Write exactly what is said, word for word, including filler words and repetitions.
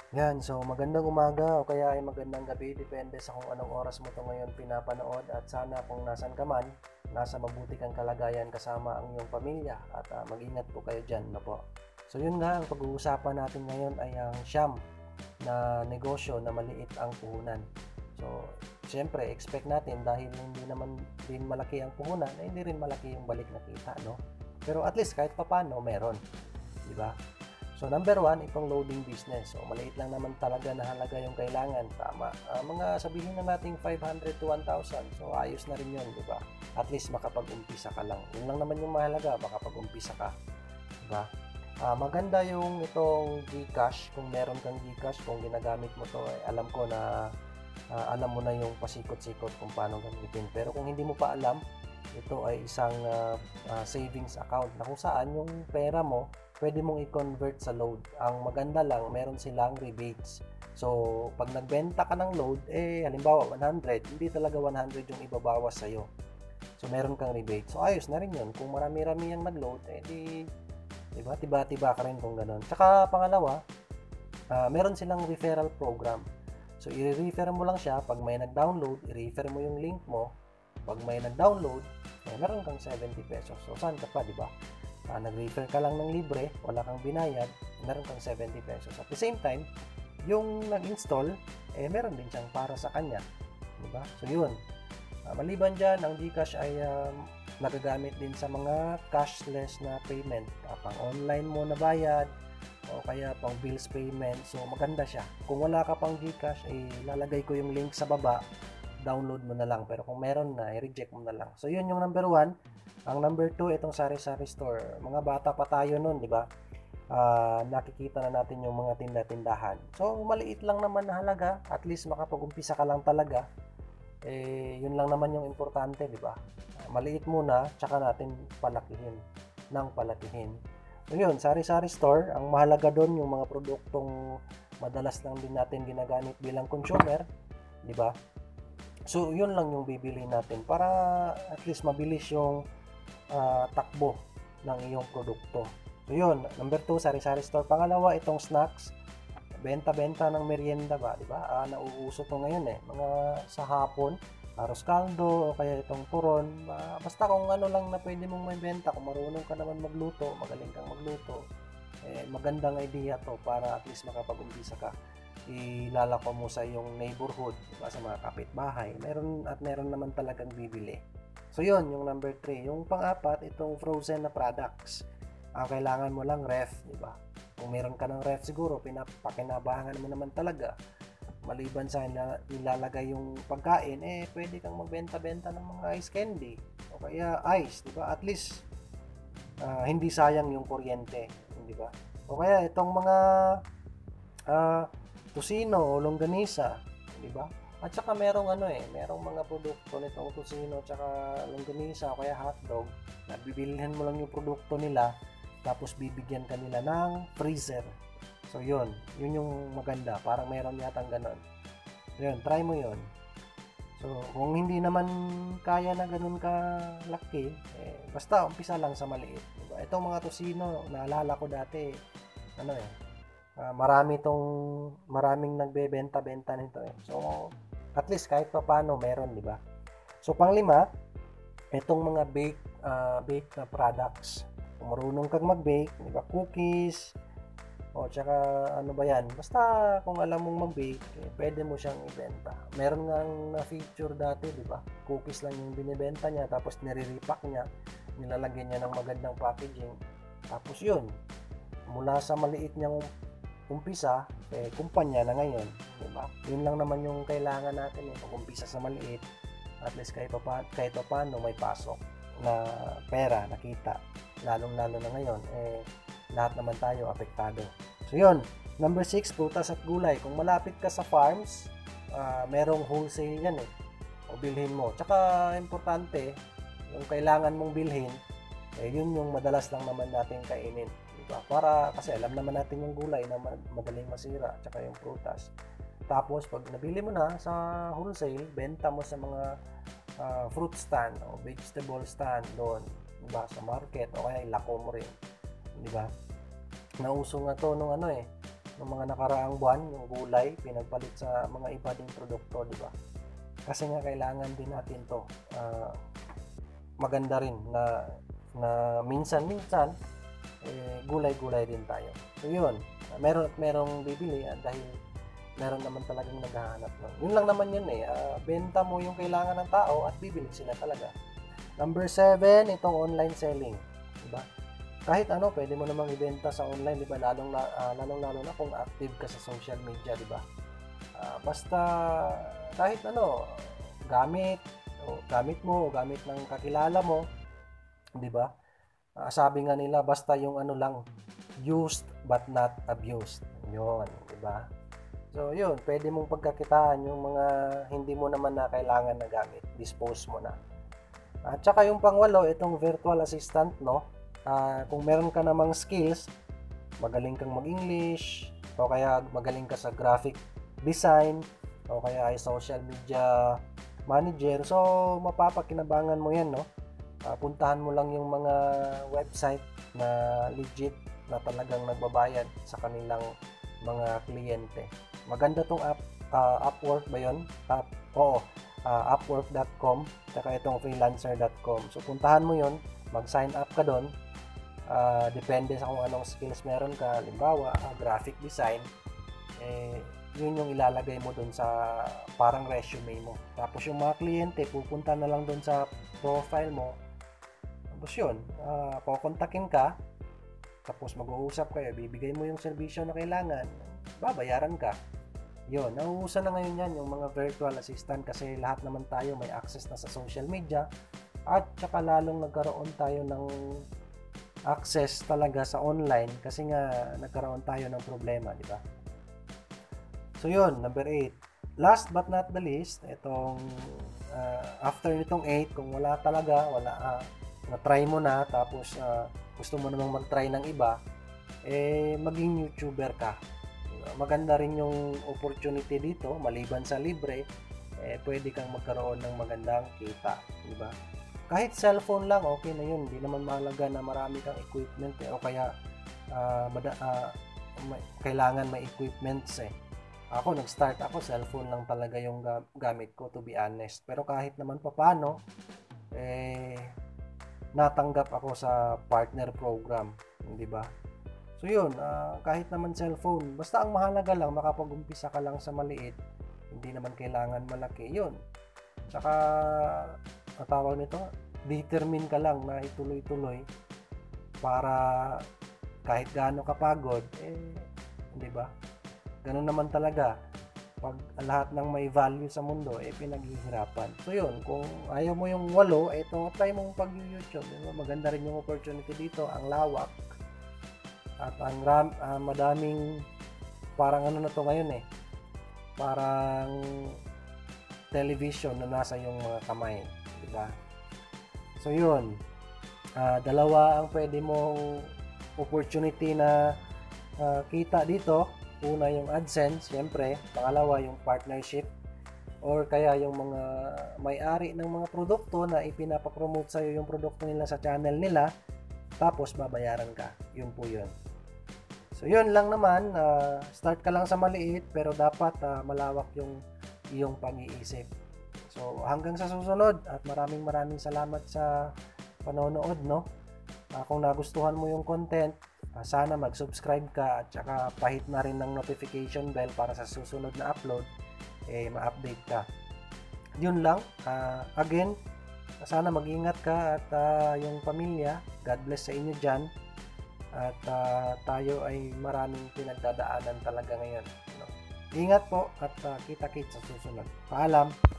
Yan, so magandang umaga o kaya ay magandang gabi, depende sa kung anong oras mo to ngayon pinapanood at sana kung nasan ka man, nasa mabuti kang kalagayan kasama ang iyong pamilya at ah, mag-ingat po kayo dyan na po. So yun nga, ang pag-uusapan natin ngayon ay ang siyam na negosyo na maliit ang puhunan. So, siyempre, expect natin dahil hindi naman din malaki ang puhunan, eh, hindi rin malaki yung balik na kita, no? Pero at least kahit papano, meron, di ba? So number one, itong loading business. So maliit lang naman talaga na halaga yung kailangan. Tama. Uh, mga sabihin na natin five hundred to one thousand. So ayos na rin yun, di ba? At least makapag-umpisa ka lang. Yun lang naman yung mahalaga, makapag-umpisa ka. Di ba? Uh, maganda yung itong GCash. Kung meron kang GCash, kung ginagamit mo to, eh, alam ko na uh, alam mo na yung pasikot-sikot kung paano gamitin. Pero kung hindi mo pa alam, ito ay isang uh, uh, savings account na kung saan yung pera mo pwede mong i-convert sa load. Ang maganda lang, meron silang rebates. So, pag nagbenta ka ng load, eh, halimbawa one hundred, hindi talaga one hundred yung ibabawas sa'yo. So, meron kang rebate. So, ayos na rin yun. Kung marami-rami yung nag-load, eh, di, diba, tiba-tiba ka rin kung ganun. Tsaka, pangalawa, uh, meron silang referral program. So, i-refer mo lang siya. Pag may nag-download, i-refer mo yung link mo. Pag may nag-download, eh, meron kang seventy pesos. So, saan ka pa, di ba? Uh, nag-refer ka lang ng libre, wala kang binayad, meron kang seventy pesos. At the same time, yung nag-install, eh, meron din siyang para sa kanya. Diba? So, yun. Uh, maliban dyan, ang GCash ay um, nagagamit din sa mga cashless na payment. Uh, pang online mo na bayad, o kaya pang bills payment. So, maganda siya. Kung wala ka pang GCash, eh, lalagay ko yung link sa baba, download mo na lang. Pero kung meron na, i-reject mo na lang. So, yun yung number one. Ang number two, itong sari-sari store. Mga bata pa tayo nun, di ba? Uh, nakikita na natin yung mga tinda-tindahan. So, maliit lang naman na halaga. At least makapag-umpisa ka lang talaga. Eh, yun lang naman yung importante, di ba? Uh, maliit muna, tsaka natin palakihin. Nang palakihin. So, yun, sari-sari store. Ang mahalaga doon, yung mga produktong madalas lang din natin ginagamit bilang consumer. Di ba? So, yun lang yung bibili natin para at least mabilis yung uh, takbo ng iyong produkto. So yun, number two, sari-sari store. Pangalawa, itong snacks, benta-benta ng merienda ba, di ba? Uh, nauuso to ngayon eh, mga sa hapon, arroz caldo o kaya itong turon. Uh, basta kung ano lang na pwede mong may benta, kung marunong ka naman magluto, magaling kang magluto, eh, magandang idea to para at least makapag-umpisa ka. Ilalako mo sa iyong neighborhood, diba, sa mga kapitbahay. Meron at meron naman talagang bibili. So yun, yung number three. Yung pang-apat, itong frozen na products. Ang kailangan mo lang ref, di ba? Kung meron ka ng ref siguro, pinapakinabangan mo naman talaga. Maliban sa nilalagay yung pagkain, eh pwede kang magbenta-benta ng mga ice candy o kaya ice, di ba? At least uh, hindi sayang yung kuryente, di ba? O kaya itong mga uh, tosino o longganisa, di ba? At saka merong ano eh, merong mga produkto nitong tosino tsaka longganisa o kaya hotdog na bibilihan mo lang yung produkto nila tapos bibigyan ka nila ng freezer. So yun, yun yung maganda. Parang meron yatang ganon. Yun, try mo yun. So kung hindi naman kaya na ganun ka laki, eh, basta umpisa lang sa maliit. Diba? Itong mga tosino, naalala ko dati, ano eh, uh, marami tong maraming nagbebenta-benta nito eh. So at least kahit pa paano meron, di ba? So panglima, itong mga bake uh, bake na products. Kung marunong kang mag-bake, di ba? Cookies o tsaka ano ba yan? Basta kung alam mong mag-bake, eh, pwede mo siyang ibenta. Meron nga na feature dati, di ba? Cookies lang yung binibenta niya tapos nire-repack niya, nilalagyan niya ng magandang packaging. Tapos yun, mula sa maliit niyang umpisa, eh, kumpanya na ngayon, di ba? Yun lang naman yung kailangan natin, eh, pag-umpisa sa maliit, at least kahit pa kahit pa paano may pasok na pera, nakita. Lalong-lalo na ngayon, eh, lahat naman tayo apektado. So yun, number six, prutas at gulay. Kung malapit ka sa farms, uh, merong wholesale yan eh. O bilhin mo. Tsaka importante, yung kailangan mong bilhin, eh, yun yung madalas lang naman natin kainin. Diba? Para kasi alam naman natin yung gulay na madaling masira, tsaka yung prutas. Tapos pag nabili mo na sa wholesale, benta mo sa mga uh, fruit stand o vegetable stand doon, diba? Sa market o kaya ilako mo rin, diba? Nauso nga to nung ano eh, ng mga nakaraang buwan, yung gulay, pinagpalit sa mga iba ding produkto, di ba? Kasi nga kailangan din natin to. Uh, maganda rin na na minsan-minsan eh, gulay-gulay din tayo. So yun, meron at merong bibili ah, dahil meron naman talagang naghahanap nun. Yun lang naman yun eh. Uh, benta mo yung kailangan ng tao at bibili sila talaga. Number seven, itong online selling. Diba? Kahit ano, pwede mo namang ibenta sa online, diba? Lalong, uh, lalong lalo na kung active ka sa social media, diba? Uh, basta kahit ano, gamit, o gamit mo, o gamit ng kakilala mo, diba? Uh, sabi nga nila, basta yung ano lang, used but not abused. Yun, diba? So, yun, pwede mong pagkakitaan yung mga hindi mo naman na kailangan na gamit. Dispose mo na. At saka yung pangwalo, itong virtual assistant, no? Uh, kung meron ka namang skills, magaling kang mag-English, o kaya magaling ka sa graphic design, o kaya ay social media manager, so mapapakinabangan mo yan, no? Uh, puntahan mo lang yung mga website na legit na talagang nagbabayad sa kanilang mga kliyente. Maganda tong app, uh, Upwork ba yun? App, oo. Uh, upwork dot com saka itong freelancer dot com. So puntahan mo yon, mag-sign up ka doon. Uh, depende sa kung anong skills meron ka. Halimbawa, uh, graphic design, eh, yun yung ilalagay mo doon sa parang resume mo. Tapos yung mga kliyente, pupunta na lang doon sa profile mo. Tapos yun, uh, kukontakin ka. Tapos mag-uusap kayo, bibigay mo yung serbisyo na kailangan, babayaran ka. Yun, nauusan na ngayon yan yung mga virtual assistant kasi lahat naman tayo may access na sa social media at saka lalong nagkaroon tayo ng access talaga sa online kasi nga nagkaroon tayo ng problema, di ba? So yun, number eight. Last but not the least, itong uh, after nitong eight, kung wala talaga, wala, uh, na-try mo na tapos uh, gusto mo namang mag-try ng iba, eh maging YouTuber ka. Maganda rin yung opportunity dito, maliban sa libre, eh, pwede kang magkaroon ng magandang kita, di ba? Kahit cellphone lang, okay na yun. Hindi naman mahalaga na marami kang equipment, eh, o kaya uh, mada, uh, may, kailangan may equipments eh. Ako, nag-start ako, cellphone lang talaga yung gamit ko, to be honest. Pero kahit naman papano, eh, natanggap ako sa partner program, di ba? So yun, uh, kahit naman cellphone, basta ang mahalaga lang, makapag-umpisa ka lang sa maliit, hindi naman kailangan malaki, yun. Tsaka, ang tawag nito, determine ka lang na ituloy-tuloy para kahit gaano kapagod, eh, di ba? Ganun naman talaga. Pag lahat ng may value sa mundo, eh, pinaghihirapan. So yun, kung ayaw mo yung walo, eh, ito, try mong pag-YouTube. Diba? Maganda rin yung opportunity dito, ang lawak. At ang ram, uh, madaming parang ano na to ngayon eh. Parang television na nasa yung mga kamay, di ba? So yun. Uh, dalawa ang pwede mong opportunity na uh, kita dito. Una yung AdSense, syempre. Pangalawa yung partnership or kaya yung mga may-ari ng mga produkto na ipinapapromote sa'yo yung produkto nila sa channel nila. Tapos babayaran ka. Yun po yun. So yun lang naman, uh, start ka lang sa maliit pero dapat uh, malawak yung iyong pag-iisip. So hanggang sa susunod at maraming maraming salamat sa panonood, no? Uh, kung nagustuhan mo yung content, uh, sana mag-subscribe ka at saka pahit na rin ng notification bell para sa susunod na upload, eh ma-update ka. Yun lang. Uh, again, sana mag-ingat ka at uh, yung pamilya. God bless sa inyo dyan. At uh, tayo ay maraming pinagdadaanan talaga ngayon. No? Ingat po at uh, kita-kits sa susunod. Paalam!